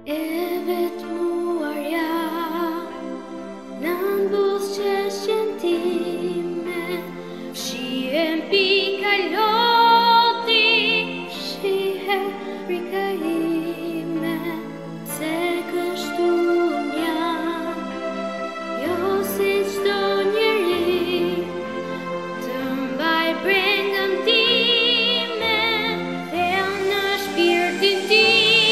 E vetmuarja në mbus qeshjen time, fshihen pika loti, fshihet frika ime, se kështu jam, jo si çdo njeri, të mbaj brenda time, thellë në shpirtin tim.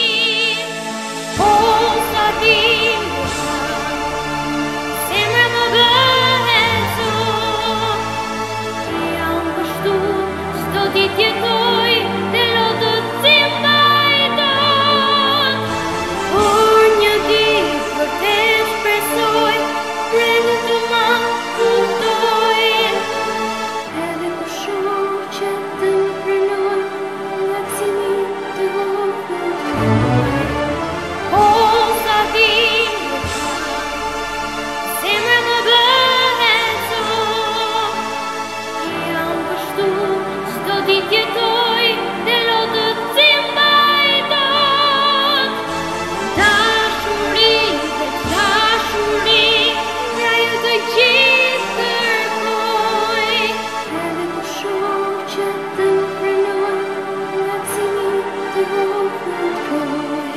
Jetoj dhe lodët si mbajtot, por një ditë vërtet shpresoj, brenda të ma kuptoj, edhe kur shoh që të më pranoj, laksimi të vogël. O, sa vim, zemra më bëhet zot, jam vështur. Ditë jetoj dhe lodët si mbajtot, dashuri dhe dashuri, nga ju të gjithë kërkoj, edhe kur shoh që të më pranoj, laksimi të vogël kërkoj.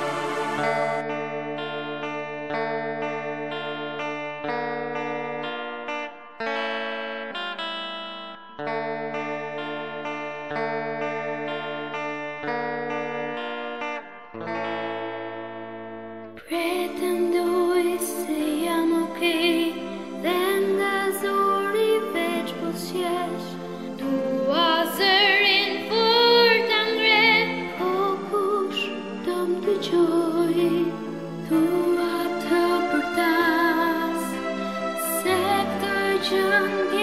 Pretendoj se jam okej, dhe nga zori veç po s'jesh, dua zërin fort ta ngre, po kush do më dëgjoj, dua të përtas, se këtë gjë